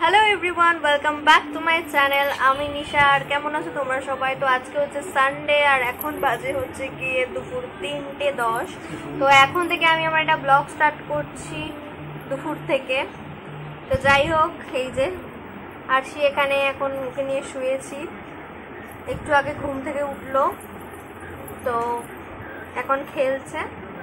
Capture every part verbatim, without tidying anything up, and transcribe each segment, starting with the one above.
Hello everyone, welcome back to my channel. আমি নিশা। আর কেমন আছো তোমরা সবাই? তো আজকে হচ্ছে সানডে আর এখন বাজে হচ্ছে গিয়ে দুপুর তিনটে দশ। তো এখন থেকে আমি আমার একটা ব্লগ স্টার্ট করছি দুপুর থেকে। তো যাই হোক, এই যে আরশি এখানে এখন ওকে নিয়ে শুয়েছি, একটু আগে ঘুম থেকে উঠলো, তো এখন খেলছে।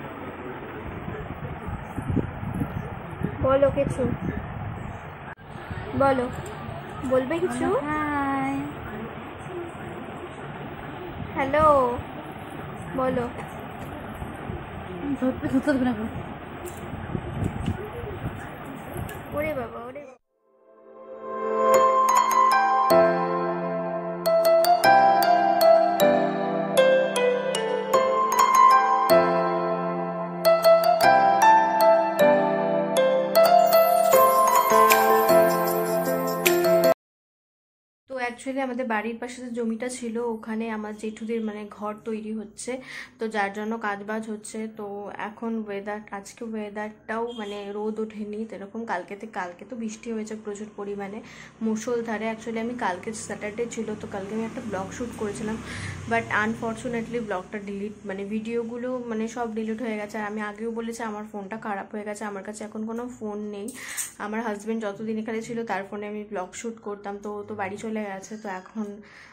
বলো কিছু, বলো, বলবে কিছু? হাই, হ্যালো, বলো। ওরে বাবা, ওরে বাবা। অ্যাকচুয়ালি আমাদের বাড়ির পাশে যে জমিটা ছিল ওখানে আমার জেঠুদের মানে ঘর তৈরি হচ্ছে, তো যার জন্য কাজবাজ হচ্ছে। তো এখন ওয়েদার, আজকে ওয়েদারটাও মানে রোদ ওঠেনি এরকম, কালকে থেকে কালকে তো বৃষ্টি হয়েছে প্রচুর পরিমাণে মুষলধারে। অ্যাকচুয়ালি আমি কালকে স্যাটারডে ছিল, তো কালকে আমি একটা ব্লগ শ্যুট করেছিলাম, বাট আনফর্চুনেটলি ব্লগটা ডিলিট মানে ভিডিওগুলো মানে সব ডিলিট হয়ে গেছে। আর আমি আগেও বলেছি আমার ফোনটা খারাপ হয়ে গেছে, আমার কাছে এখন কোনো ফোন নেই। আমার হাজব্যান্ড যতদিন এখানে ছিল তার ফোনে আমি ব্লগ শ্যুট করতাম, তো তো বাড়ি চলে গেছে। তো এখন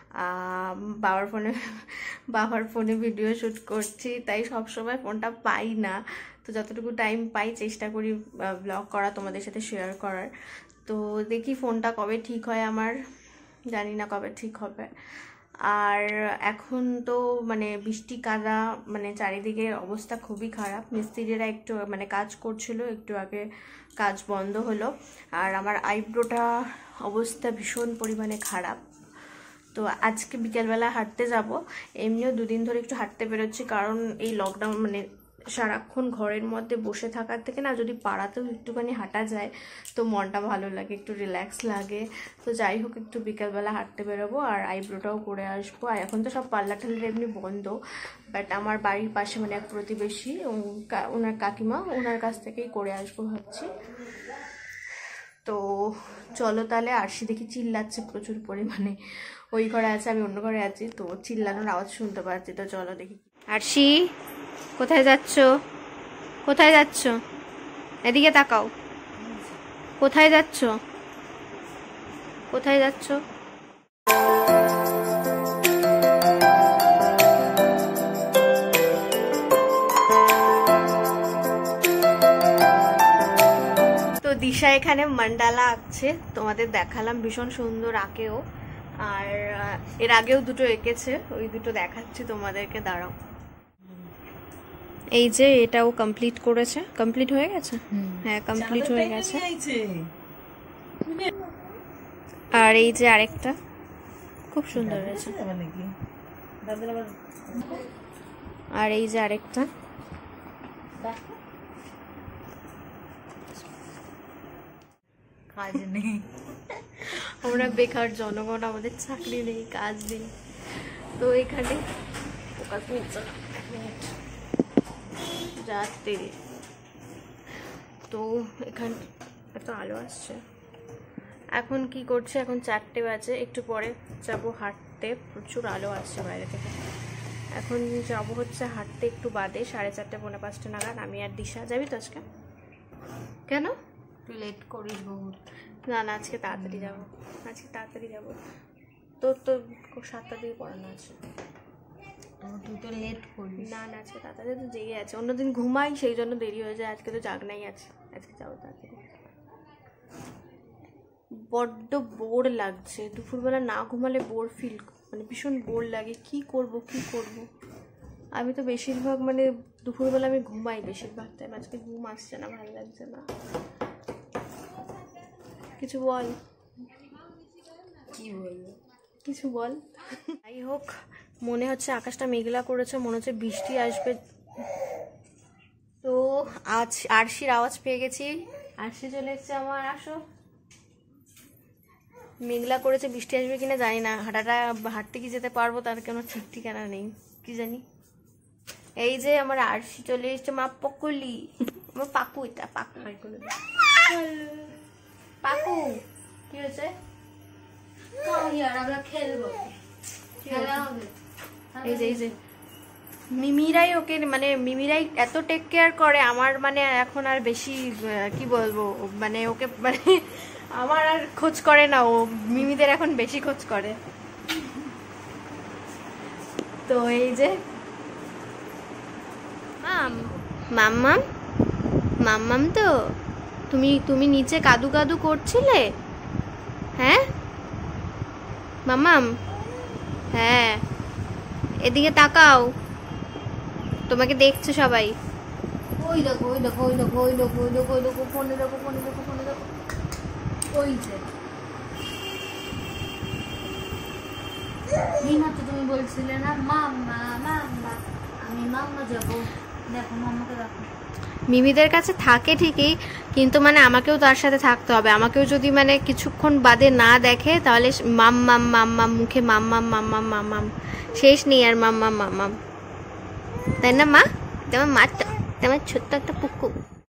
বাবার ফোনে বাবার ফোনে ভিডিও শ্যুট করছি, তাই সবসময় ফোনটা পাই না। তো যতটুকু টাইম পাই চেষ্টা করি ব্লগ করা, তোমাদের সাথে শেয়ার করার। তো দেখি ফোনটা কবে ঠিক হয় আমার, জানি না কবে ঠিক হবে। আর এখন তো মানে বৃষ্টি কাদা, মানে চারিদিকে অবস্থা খুবই খারাপ। মিস্ত্রিরা একটু মানে কাজ করছিল, একটু আগে কাজ বন্ধ হলো। আর আমার আইব্রোটা অবস্থা ভীষণ পরিমাণে খারাপ। তো আজকে বিকেলবেলা হাঁটতে যাব, এমনিও দুদিন ধরে একটু হাঁটতে বেরোচ্ছি, কারণ এই লকডাউন মানে সারাক্ষণ ঘরের মধ্যে বসে থাকার থেকে না, যদি পাড়াতেও একটুখানি হাঁটা যায় তো মনটা ভালো লাগে, একটু রিল্যাক্স লাগে। তো যাই হোক, একটু বিকেলবেলা হাঁটতে বেরোবো আর আইব্রোটাও করে আসবো। আর এখন তো সব পার্লার টার্লার এমনি বন্ধ, বাট আমার বাড়ির পাশে মানে এক প্রতিবেশী, ওনার কাকিমা, ওনার কাছ থেকেই করে আসবো ভাবছি। তো চলো তাহলে। আরশি দেখি চিল্লাচ্ছে প্রচুর পরিমাণে, ওই ঘরে আছে, আমি অন্য ঘরে আছি, তো চিল্লানোর আওয়াজ শুনতে পাচ্ছি। তো চলো দেখি। আরশি, কোথায় যাচ্ছ? কোথায় যাচ্ছ? এদিকে তাকাও। কোথায় যাচ্ছ? কোথায় যাচ্ছ? দিশা এখানে মান্ডালা আঁকছে, তোমাদের দেখালাম, ভীষণ সুন্দর আঁকেও। আর এর আগেও দুটো এঁকেছে, ওই দুটো দেখাচ্ছি তোমাদেরকে, দাঁড়াও। এই যে এটাও কমপ্লিট করেছে, কমপ্লিট হয়ে গেছে, হ্যাঁ কমপ্লিট হয়ে গেছে। আর এই যে আরেকটা খুব সুন্দর হয়েছে। আর এই যে আরেকটা, কাজ নেই, আমরা বেকার জনগণ, আমাদের চাকরি নেই, কাজ নেই। তো এখানে যাতে তো এখানে এত আলো আসছে। এখন কি করছে? এখন চারটে বাজে, একটু পরে যাবো হাঁটতে, প্রচুর আলো আসছে বাইরে থেকে। এখন যাবো হচ্ছে হাঁটতে একটু বাদে, সাড়ে চারটে পৌনে পাঁচটা নাগাদ। আমি আর দিশা যাবি তো আজকে? কেন তুই লেট করিস বহুত? না না, আজকে তাড়াতাড়ি যাবো, আজকে তাড়াতাড়ি যাবো। তোর তো সাতটার দিকে পড়ানো আছে, তুই তো লেট করিস। না না, আজকে তাড়াতাড়ি তো জেগে আছে, অন্যদিন ঘুমাই সেই জন্য দেরি হয়ে যায়, আজকে তো জাগনাই আছে, আজকে যাবো তাড়াতাড়ি। বড্ড বোর লাগছে, দুপুরবেলা না ঘুমালে বোর ফিল, মানে ভীষণ বোর লাগে। কি করব কি করব, আমি তো বেশিরভাগ মানে দুপুরবেলা আমি ঘুমাই বেশিরভাগ টাইম, আজকে ঘুম আসছে না, ভালো লাগছে না। কিছু বল, কি বলবো, কিছু বল। যাই হোক, মনে হচ্ছে আকাশটা মেঘলা করেছে, মনে হচ্ছে বৃষ্টি আসবে। তো আজ আরশির আওয়াজ পেয়ে গেছি, আরশি চলে এসছে আমার। আসো। মেঘলা করেছে, বৃষ্টি আসবে কিনা জানি না, হাঁটাটা হাঁটতে কি যেতে পারবো তার কোনো ঠিক ঠিকানা নেই, কি জানি। এই যে আমার আরশি চলে এসছে, মা পকুলি, আমার পাকু, এটা পাকু, পাকু কি আমরা খেলবো, খেলা হবে। এই যে এই যে মিমিরাই ওকে মানে মিমিরাই এত টেক কেয়ার করে আমার, মানে এখন আর বেশি কি বলবো, মানে ওকে মানে আমার আর খোঁজ করে না, ও মিমিদের এখন বেশি খোঁজ করে। তো এই যে মাম্মাম মাম্মাম তো তুমি তুমি নিচে কাদু কাদু করছিলে, হ্যাঁ মাম্মাম? হ্যাঁ এদিকে তাকাও, তোমাকে দেখছে সবাই। ওই দেখো ওই দেখো ওই দেখো ওই দেখো ওই দেখো ওই দেখো ফোনে দেখো ফোনে দেখো ফোনে দেখো ওই যে এই মাত্র তুমি বলছিলে না মাম্মা মাম্মা, আমি মাম্মা যাবো, দেখো মাম্মাকে দেখো। মিমিদের কাছে থাকে ঠিকই, কিন্তু মানে আমাকেও তার সাথে থাকতে হবে। আমাকেও যদি মানে কিছুক্ষণ বাদে না দেখে তাহলে মাম মাম মাম মাম মুখে মাম মাম মাম মাম মাম মাম শেষ নেই আর মাম মাম মাম মাম, তাই না মা? তোমার মা তো তোমার ছোট্ট একটা পুকু।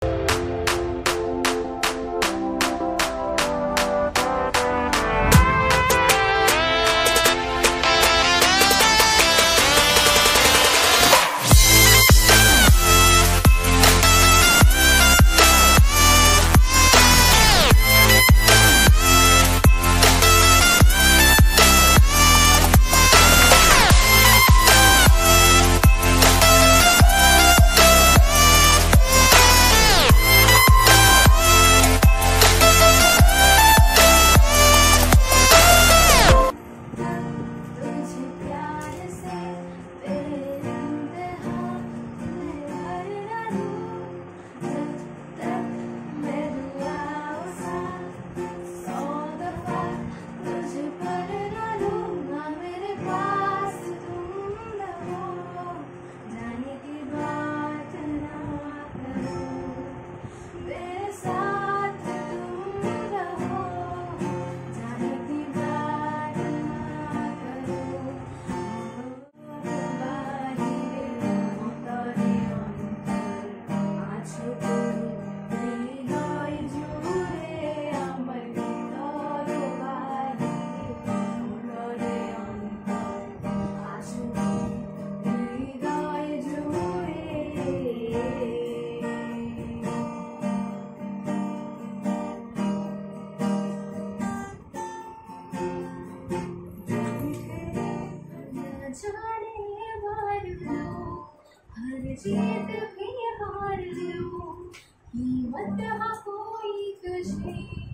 जीत भी हार लूं, कीमत हाँ कोई तुझे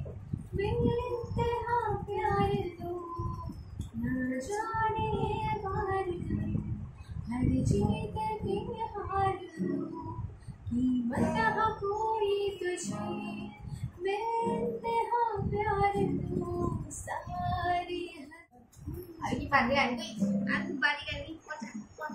बेइंतहा प्यार दूं, न जाने बार हर जीत भी हार लूं, कीमत हाँ कोई तुझे बेइंतहा प्यार दूं, सारी अभी की पानी आ गई आज पानी करनी पता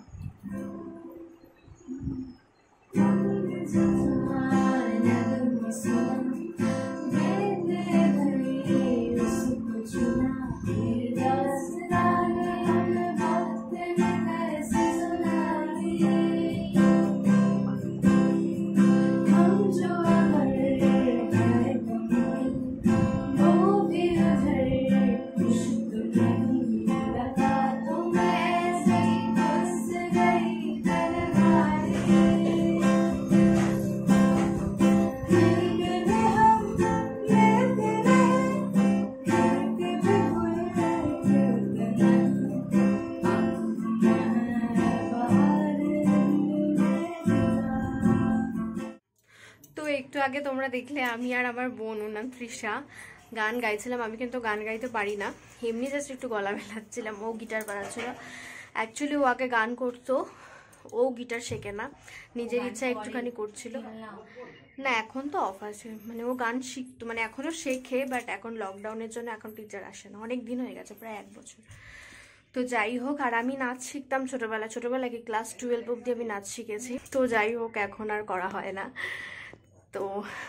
একটু আগে তোমরা দেখলে আমি আর আমার বোন, ওর নাম তৃষা, গান গাইছিলাম। আমি কিন্তু গান গাইতে পারি না, এমনি জাস্ট একটু গলা মেলাচ্ছিলাম। ও গিটার বাজাচ্ছিল। অ্যাকচুয়ালি ও আগে গান করতো, ও গিটার শেখে না, নিজের ইচ্ছা একটুখানি করছিল। না এখন তো অফ আছে, মানে ও গান শিখতো, মানে এখনও শেখে, বাট এখন লকডাউনের জন্য এখন টিচার আসে না, অনেক দিন হয়ে গেছে, প্রায় এক বছর। তো যাই হোক, আর আমি নাচ শিখতাম ছোটোবেলা, ছোটোবেলাকে ক্লাস টুয়েলভ অব্দি আমি নাচ শিখেছি। তো যাই হোক, এখন আর করা হয় না। তো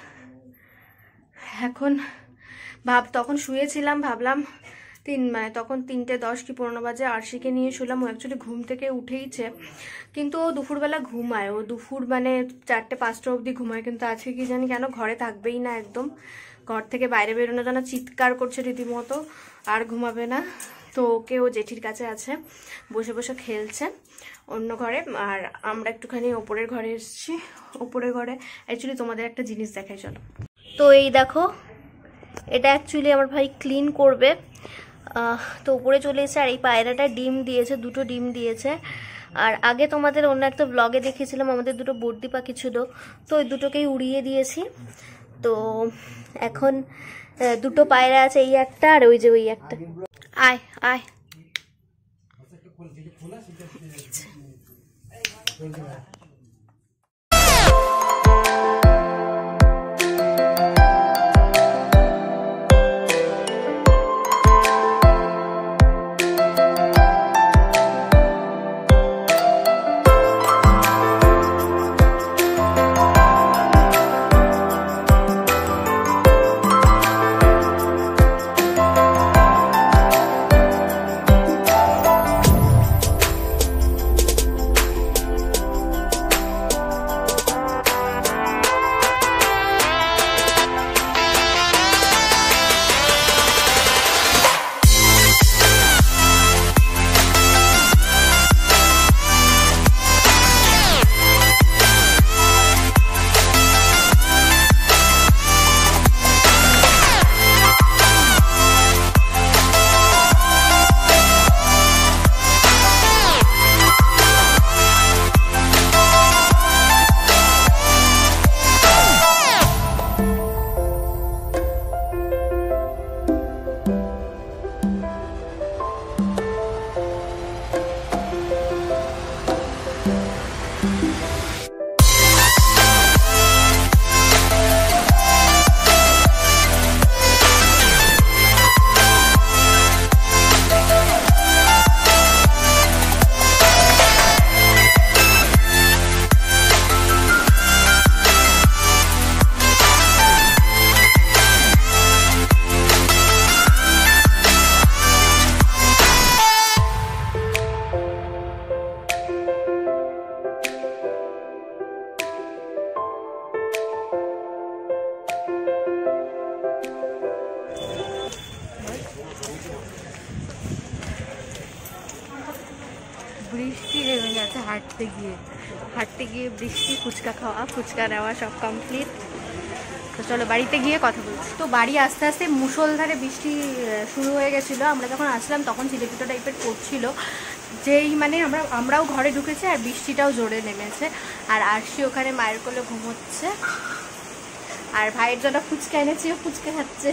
এখন ভাব তখন শুয়েছিলাম, ভাবলাম তিন মানে তখন তিনটে দশ কি পনেরো বাজে আরশিকে নিয়ে শুলাম। ও অ্যাকচুয়ালি ঘুম থেকে উঠেইছে, কিন্তু ও দুপুরবেলা ঘুমায়, ও দুপুর মানে চারটে পাঁচটা অবধি ঘুমায়। কিন্তু আজকে কি জানি কেন ঘরে থাকবেই না, একদম ঘর থেকে বাইরে বেরোনো যেন চিৎকার করছে রীতিমতো, আর ঘুমাবে না। তো ওকে ও জেঠির কাছে আছে, বসে বসে খেলছে অন্য ঘরে। আর আমরা একটুখানি ওপরের ঘরে এসেছি। ওপরের ঘরে অ্যাকচুয়ালি তোমাদের একটা জিনিস দেখাই, চলো। তো এই দেখো, এটা অ্যাকচুয়ালি আমার ভাই ক্লিন করবে। তো উপরে চলে এসেছে। আর এই পায়রাটা ডিম দিয়েছে, দুটো ডিম দিয়েছে। আর আগে তোমাদের অন্য একটা ব্লগে দেখিয়েছিলাম আমাদের দুটো বর্দি পাখি ছিল, তো ওই দুটোকেই উড়িয়ে দিয়েছি। তো এখন দুটো পায়রা আছে, এই একটা আর ওই যে ওই একটা। আয় আয়, বৃষ্টি নেমে গেছে। হাঁটতে গিয়ে হাঁটতে গিয়ে বৃষ্টি, ফুচকা খাওয়া, ফুচকা নেওয়া সব কমপ্লিট। তো চলো বাড়িতে গিয়ে কথা বলছি। তো বাড়ি আস্তে আস্তে মুষলধারে বৃষ্টি শুরু হয়ে গেছিলো। আমরা যখন আসলাম তখন চিলেপিটো টাইপের পড়ছিল, যেই মানে আমরা আমরাও ঘরে ঢুকেছি আর বৃষ্টিটাও জোরে নেমেছে। আর আরশি ওখানে মায়ের কোলে ঘুমোচ্ছে, আর ভাইয়ের জন্য ফুচকা এনেছি, ও ফুচকা খাচ্ছে।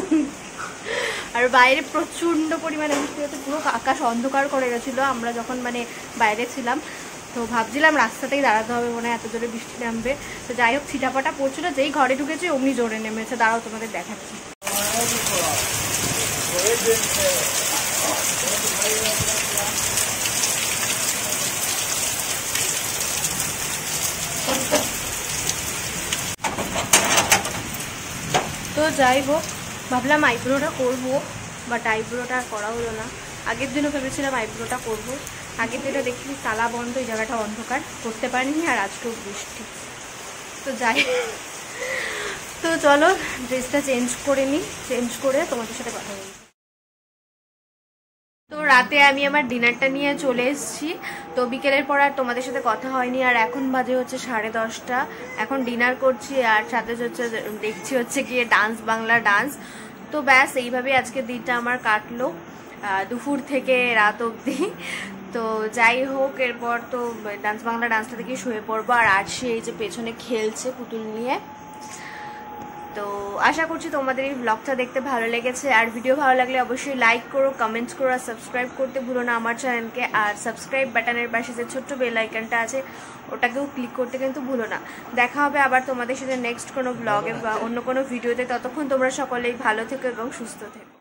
আর বাইরে প্রচণ্ড পরিমাণে বৃষ্টি হচ্ছে, পুরো আকাশ অন্ধকার করে গেছিলো আমরা যখন মানে বাইরে ছিলাম। তো ভাবছিলাম রাস্তাতেই দাঁড়াতে হবে, মনে হয় এত জোরে বৃষ্টি নামবে। তো যাই হোক, ছিটাপাটা পড়ছিল, যেই ঘরে ঢুকেছি অমনি জোরে নেমেছে। দাঁড়াও তোমাদের দেখাচ্ছি। তো যাই হোক, ভাবলাম আইব্রোটা করবো, বাট আইব্রোটা করা হলো না। আগের দিনও ভেবেছিলাম আইব্রোটা করব, আগের দিনটা দেখি তালা বন্ধ, এই জায়গাটা অন্ধকার, করতে পারিনি। আর আজকেও বৃষ্টি। তো যাই, তো চলো ড্রেসটা চেঞ্জ করে নিই, চেঞ্জ করে তোমাদের সাথে কথা বলি। তো রাতে আমি আমার ডিনারটা নিয়ে চলে এসেছি। তো বিকেলের পর আর তোমাদের সাথে কথা হয়নি। আর এখন বাজে হচ্ছে সাড়ে দশটা, এখন ডিনার করছি আর সাথে হচ্ছে দেখছি হচ্ছে গিয়ে ডান্স বাংলা ডান্স। তো ব্যাস এইভাবেই আজকের দিনটা আমার কাটলো, দুপুর থেকে রাত অবধি। তো যাই হোক, এরপর তো ডান্স বাংলা ডান্সটা থেকে শুয়ে পড়বো। আর আরশি এই যে পেছনে খেলছে পুতুল নিয়ে। তো আশা করছি তোমাদের এই ব্লগটা দেখতে ভালো লেগেছে। আর ভিডিও ভালো লাগলে অবশ্যই লাইক করো, কমেন্টস করো, আর সাবস্ক্রাইব করতে ভুলো না আমার চ্যানেলকে। আর সাবস্ক্রাইব বাটনের পাশে যে ছোট্ট বেল আইকনটা আছে ওটাকেও ক্লিক করতে কিন্তু ভুলো না। দেখা হবে আবার তোমাদের সাথে নেক্সট কোনো ব্লগে বা অন্য কোনো ভিডিওতে। ততক্ষণ তোমরা সকলেই ভালো থেকো এবং সুস্থ থেকো।